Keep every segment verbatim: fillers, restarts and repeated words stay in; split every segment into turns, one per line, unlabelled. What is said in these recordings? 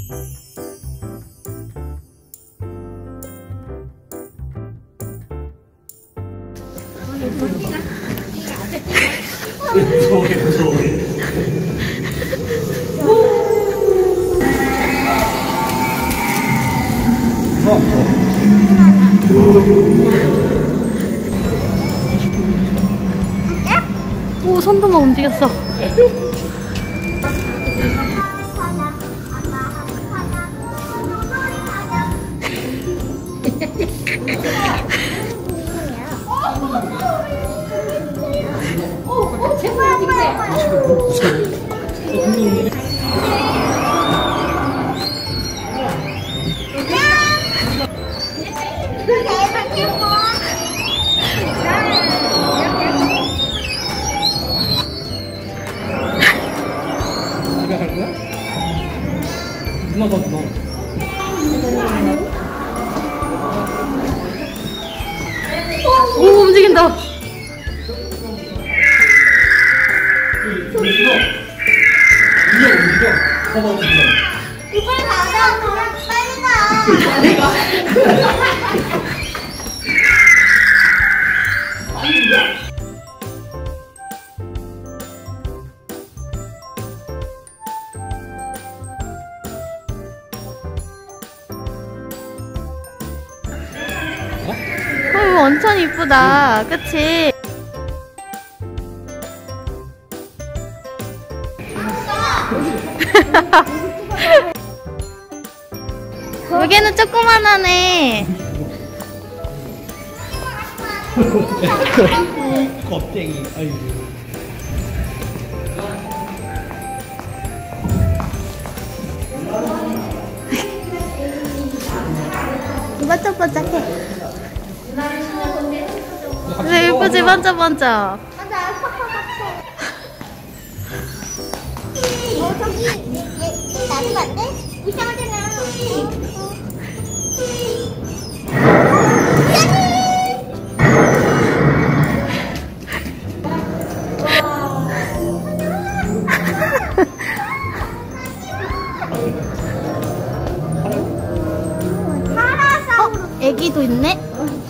무서워해 무서워해.
오, 손도 막 움직였어.
집에 갈 거야? 누나 봐 누나.
오, 움직인다.
움직여 움직여. 봐봐 움직여.
빨리 가자. 빨리 가.
어, 완전 이쁘다. 그치? 여기는 조그만하네.
겁쟁이. 아이고.
반짝반짝해. 그래, 예쁘지? 반짝반짝.
어, 저기, 얘, 얘, 나도 봤대? 이상하잖아.
어? 애기도 있네?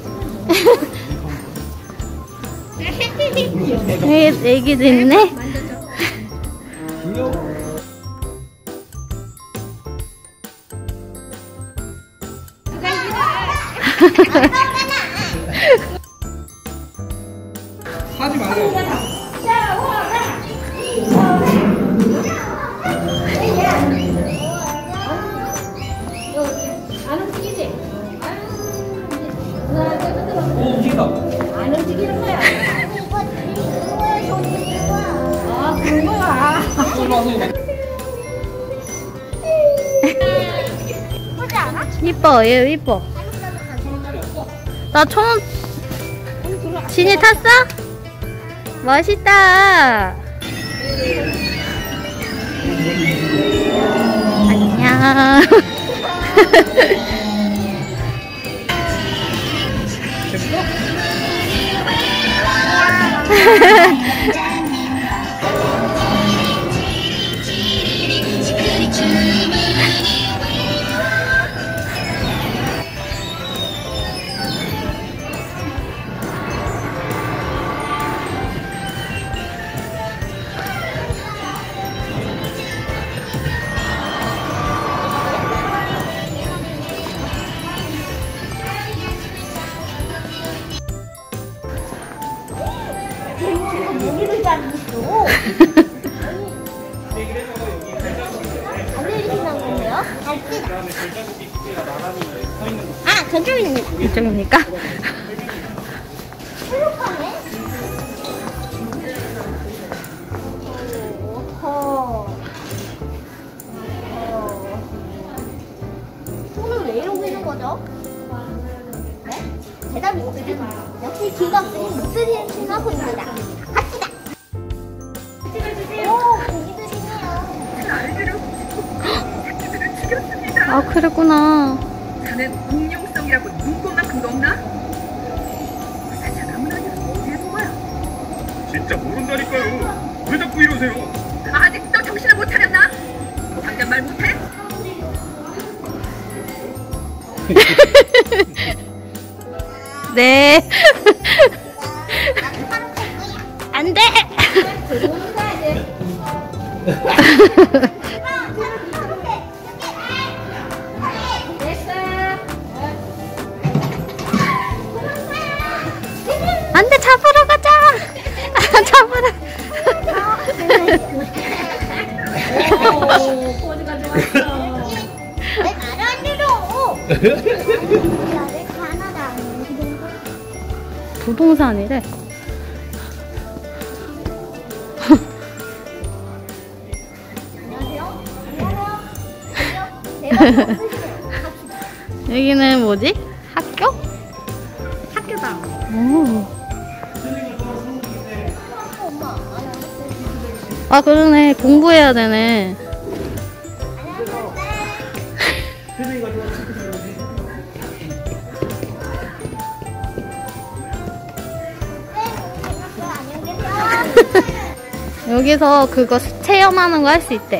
애, 애기도 있네?
하지 말고.
안 움직이지?
오 움직인다.
안 움직이는 거야. 이거 이거야, 저기 이거야. 아, 그거야.
이리 와서 이거.
예쁘지 않아?
이뻐, 얘 이뻐. 나 총, 진이 탔어? 멋있다. 안녕.
여기를 잡으시고. 안 내리시는 건데요? 갈지다. 아, 저쪽이네.
이쪽입니까?
행복하네. 어허. 손을 왜 이러고 있는 거죠? 네? 대답이 없습니다. 역시 귀가 없으니 못 들으시나 보입니다. 갑시다. 오, 고기도 있네요.
아, 그랬구나.
자넨 공룡성이라고 눈꽃만큼도 없나? 자가문 아니라 어디에 뭐야?
진짜 모른다니까요. 왜 자꾸 이러세요?
아직도 정신을 못 차렸나? 당장 말 못해?
네. 안 돼! 안 돼, 잡으러 가자! 아, 잡으러.
포즈가 좋았어.
왜 말을 안 들어? 나를 가나다.
부동산이래.
안녕하세요. 안녕하세요.
여기는 뭐지? 학교?
학교다.
오.
엄마.
아, 그러네. 공부해야 되네. 여기서 그거 체험하는 거 할 수 있대.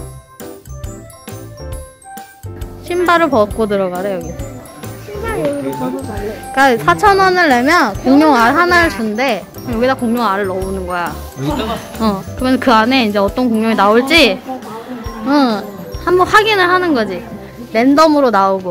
신발을 벗고 들어가래, 여기.
신발 여기로 벗어달래.
그러니까 사천 원을 내면 공룡 알 하나를 준대. 그럼 여기다 공룡 알을 넣어보는 거야.
여기다가
어, 그러면 그 안에 이제 어떤 공룡이 나올지, 응, 한번 확인을 하는 거지. 랜덤으로 나오고.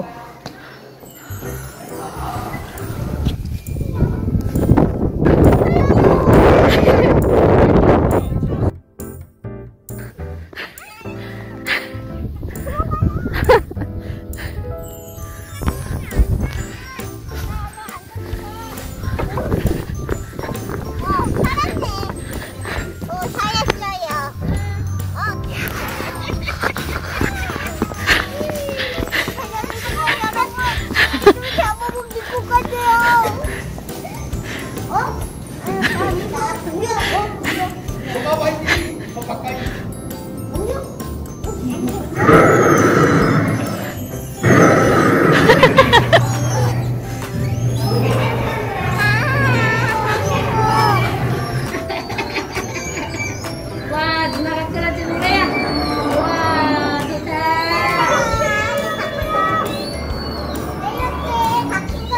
와, 누나가 끌어주는 거야? 와, 좋다.
이렇게 바뀐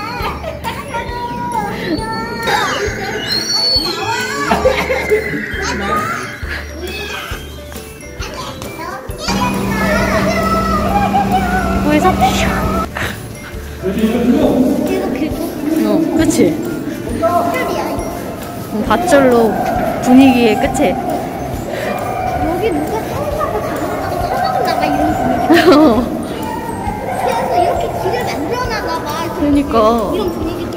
거기서 어, 그치? 어, 밧줄로 분위기의 끝에.
여기 누가 태우다가 잘못하고 터졌나봐 이런 분위기. 그래서 이렇게 길을 만들어놨나봐.
그러니까.
이런 분위기